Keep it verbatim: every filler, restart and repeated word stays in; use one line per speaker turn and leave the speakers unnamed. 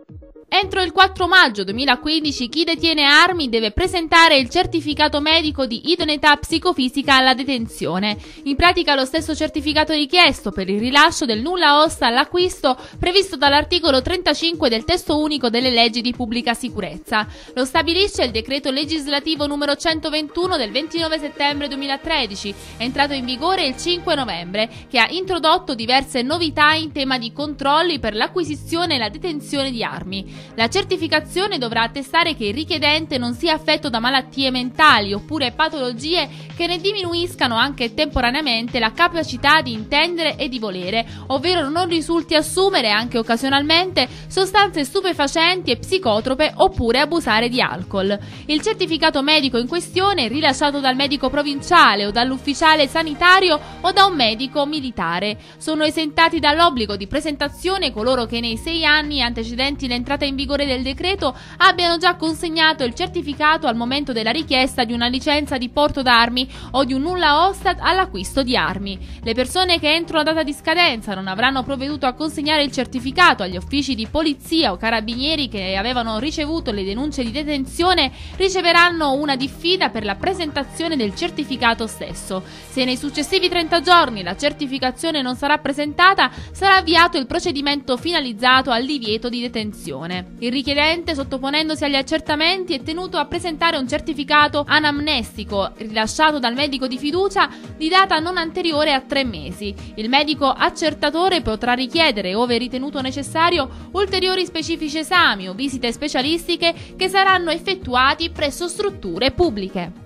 Entro il quattro maggio duemilaquindici chi detiene armi deve presentare il certificato medico di idoneità psicofisica alla detenzione. In pratica lo stesso certificato richiesto per il rilascio del nulla osta all'acquisto previsto dall'articolo trentacinque del testo unico delle leggi di pubblica sicurezza. Lo stabilisce il decreto legislativo numero centoventuno del ventinove settembre duemilatredici, entrato in vigore il cinque novembre, che ha introdotto diverse novità in tema di controlli per l'acquisizione e la detenzione di armi. La certificazione dovrà attestare che il richiedente non sia affetto da malattie mentali oppure patologie che ne diminuiscano anche temporaneamente la capacità di intendere e di volere, ovvero non risulti assumere anche occasionalmente sostanze stupefacenti e psicotrope oppure abusare di alcol. Il certificato medico in questione è rilasciato dal medico provinciale o dall'ufficiale sanitario o da un medico militare. Sono esentati dall'obbligo di presentazione coloro che nei sei anni antecedenti l'entrata in vigore del decreto abbiano già consegnato il certificato al momento della richiesta di una licenza di porto d'armi o di un nulla osta all'acquisto di armi. Le persone che entro la data di scadenza non avranno provveduto a consegnare il certificato agli uffici di polizia o carabinieri che avevano ricevuto le denunce di detenzione riceveranno una diffida per la presentazione del certificato stesso. Se nei successivi trenta giorni la certificazione non sarà presentata, sarà avviato il procedimento finalizzato al divieto di detenzione. Il richiedente, sottoponendosi agli accertamenti, è tenuto a presentare un certificato anamnestico rilasciato dal medico di fiducia di data non anteriore a tre mesi. Il medico accertatore potrà richiedere, ove ritenuto necessario, ulteriori specifici esami o visite specialistiche che saranno effettuati presso strutture pubbliche.